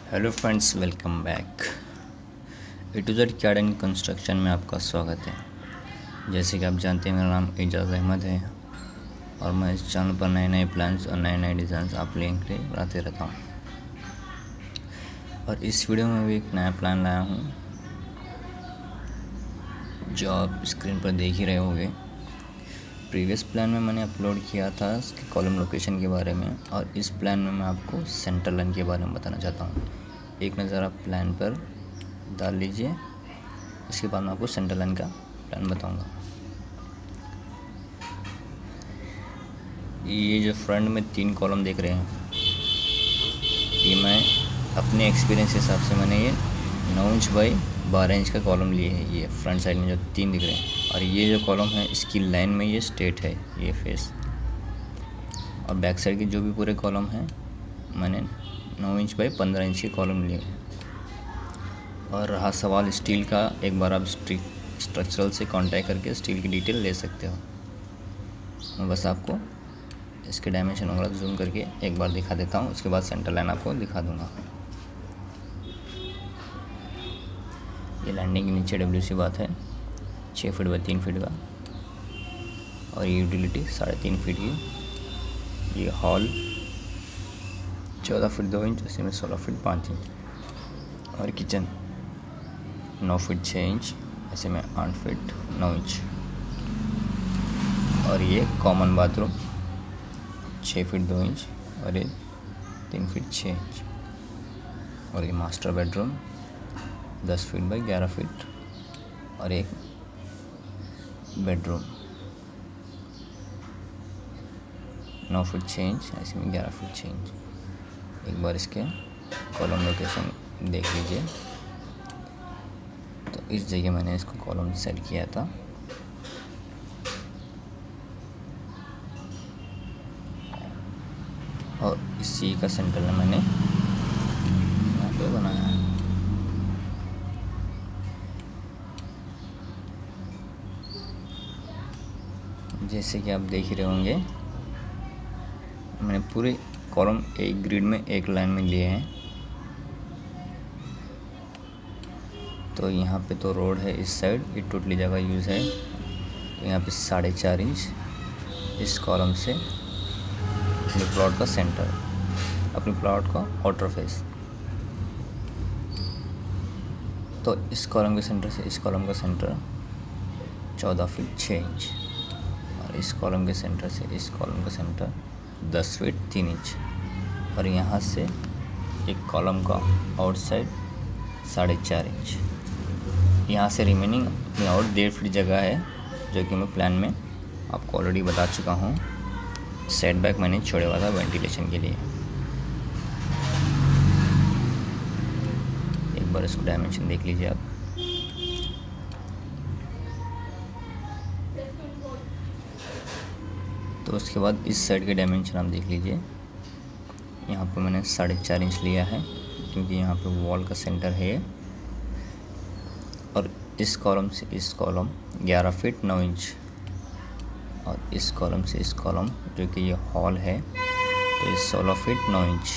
Hello friends, welcome back. A to Z CAD and construction में आपका स्वागत है। जैसे कि आप जानते हैं, मेरा नाम एजाज़ अहमद है और मैं इस चैनल पर नए नए प्लान्स और नए नए डिज़ाइंस आप लोगों के लिए बनाते रहता हूँ। और इस वीडियो में भी एक नया प्लान लाया हूँ जो आप स्क्रीन पर देख ही रहे होंगे। प्रीवियस प्लान में मैंने अपलोड किया था इसके कॉलम लोकेशन के बारे में, और इस प्लान में मैं आपको सेंटर लाइन के बारे में बताना चाहता हूँ। एक नज़र आप प्लान पर डाल लीजिए, इसके बाद मैं आपको सेंटर लाइन का प्लान बताऊंगा। ये जो फ्रंट में 3 कॉलम देख रहे हैं, ये मैं अपने एक्सपीरियंस के हिसाब से मैंने ये 9 इंच बाई 12 इंच का कॉलम लिए है। ये फ्रंट साइड में जो 3 दिख रहे हैं, और ये जो कॉलम है इसकी लाइन में ये स्ट्रेट है, ये फेस। और बैक साइड के जो भी पूरे कॉलम हैं मैंने 9 इंच बाई 15 इंच के कॉलम लिए हैं। और रहा सवाल स्टील का, एक बार आप स्ट्रक्चरल से कांटेक्ट करके स्टील की डिटेल ले सकते हो। मैं बस आपको इसके डायमेंशन वगैरह जूम करके एक बार दिखा देता हूँ, उसके बाद सेंटर लाइन आपको दिखा दूँगा। ये लैंडिंग के नीचे WC बात है 6 फीट बाई 3 फीट का, और ये यूटिलिटी 3.5 फीट की। ये हॉल 14 फीट 2 इंच, इसी में 16 फीट 5 इंच, और किचन 9 फीट 6 इंच, ऐसे में 8 फीट 9 इंच। और ये कॉमन बाथरूम 6 फीट 2 इंच, और ये 3 फीट 6 इंच। और ये master bedroom 10 feet by 11 feet, और एक बेडरूम 9 फीट 6 इंच, ऐसे में 11 फीट 6 इंच। एक बार इसके कॉलम लोकेशन देख लीजिए। तो इस जगह मैंने इसको कॉलम सेट किया था। और इसी का सेंटर में मैंने यहाँ पे बनाया है। जैसे कि आप देख ही रहे होंगे, मैंने पूरे कॉलम एक ग्रिड में एक लाइन में लिए हैं। तो यहाँ पे तो रोड है, इस साइड ये टोटली जगह यूज़ है। तो यहाँ पे 4.5 इंच इस कॉलम से अपने प्लॉट का सेंटर, अपने प्लॉट का आउटर फेस। तो इस कॉलम के सेंटर से इस कॉलम का सेंटर 14 फीट 6 इंच, और इस कॉलम के सेंटर से इस कॉलम का सेंटर 10 फीट 3 इंच। और यहाँ से एक कॉलम का आउटसाइड 4.5 इंच। यहाँ से रिमेनिंग अपनी और 1.5 फीट जगह है, जो कि मैं प्लान में आपको ऑलरेडी बता चुका हूँ। सेटबैक मैंने छोड़ा हुआ था वेंटिलेशन के लिए। एक बार इसको डायमेंशन देख लीजिए आप। तो उसके बाद इस साइड के डायमेंशन आप देख लीजिए। यहाँ पे मैंने 4.5 इंच लिया है, क्योंकि यहाँ पे वॉल का सेंटर है। और इस कॉलम से इस कॉलम 11 फीट 9 इंच, और इस कॉलम से इस कॉलम जो कि ये हॉल है, तो ये 16 फीट 9 इंच।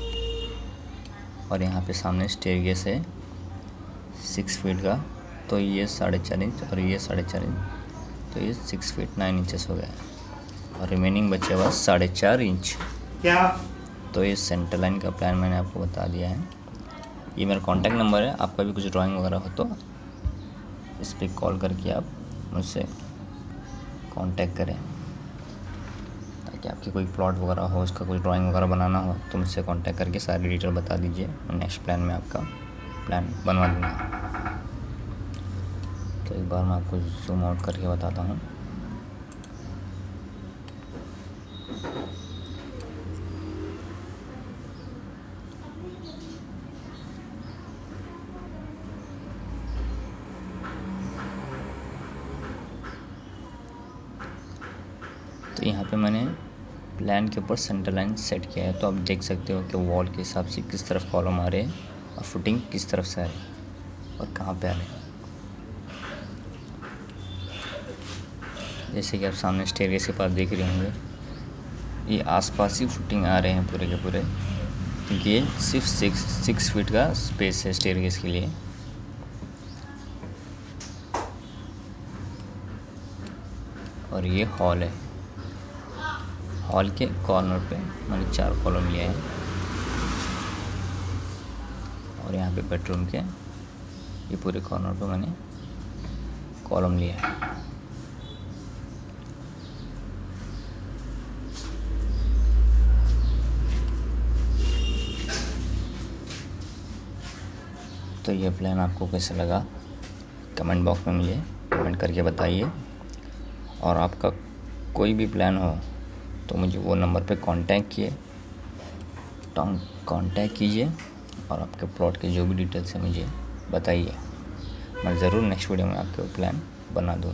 और यहाँ पे सामने स्टेयरकेस है 6 फीट का, तो ये 4.5 इंच और ये 4.5 इंच, तो ये 6 फीट 9 इंचेस हो गया। और रिमेनिंग बचे हुआ 4.5 इंच। क्या? तो ये सेंटर लाइन का प्लान मैंने आपको बता दिया है। ये मेरा कॉन्टैक्ट नंबर है, आपका भी कुछ ड्राइंग वगैरह हो तो इस पर कॉल करके आप मुझसे कांटेक्ट करें, ताकि आपकी कोई प्लॉट वगैरह हो, उसका कोई ड्राइंग वगैरह बनाना हो तो मुझसे कांटेक्ट करके सारी डिटेल बता दीजिए। मैं नेक्स्ट प्लान में आपका प्लान बनवा दूँगा। तो एक बार मैं आपको जूम आउट करके बताता हूँ। तो यहाँ पे मैंने प्लान के ऊपर सेंटर लाइन सेट किया है। तो आप देख सकते हो कि वॉल के हिसाब से किस तरफ कॉलम आ रहे हैं और फुटिंग किस तरफ से आ रही है और कहाँ पे आ रहे हैं। जैसे कि आप सामने स्टेयरकेस के पास देख रहे होंगे, ये आसपास ही फुटिंग आ रहे हैं पूरे के पूरे। क्योंकि ये सिर्फ 6 फीट का स्पेस है स्टेयरकेस के लिए। और ये हॉल है। हॉल के कॉर्नर पे मैंने 4 कॉलम लिए हैं और यहाँ पे बेडरूम के ये पूरे कॉर्नर पे मैंने कॉलम लिया है। तो ये प्लान आपको कैसा लगा कमेंट बॉक्स में मुझे कमेंट करके बताइए। और आपका कोई भी प्लान हो तो मुझे वो नंबर पे कांटेक्ट कीजिए और आपके प्लॉट के जो भी डिटेल्स है मुझे बताइए। मैं ज़रूर नेक्स्ट वीडियो में आपके प्लान बना दूँ।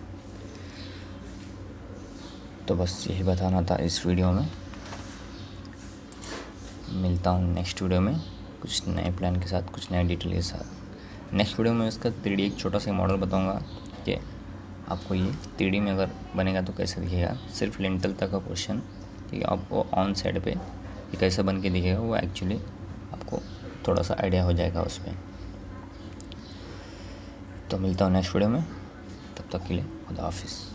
तो बस यही बताना था इस वीडियो में। मिलता हूँ नेक्स्ट वीडियो में कुछ नए प्लान के साथ, कुछ नए डिटेल के साथ। नेक्स्ट वीडियो में इसका 3D एक छोटा सा मॉडल बताऊँगा कि आपको ये 3D में अगर बनेगा तो कैसे दिखेगा। सिर्फ लिंटल तक का पोर्शन, ठीक है, आपको ऑन साइड पे ये कैसा बन के दिखेगा वो एक्चुअली आपको थोड़ा सा आइडिया हो जाएगा उस पर। तो मिलता हूँ नेक्स्ट वीडियो में, तब तक के लिए खुदा हाफिज़।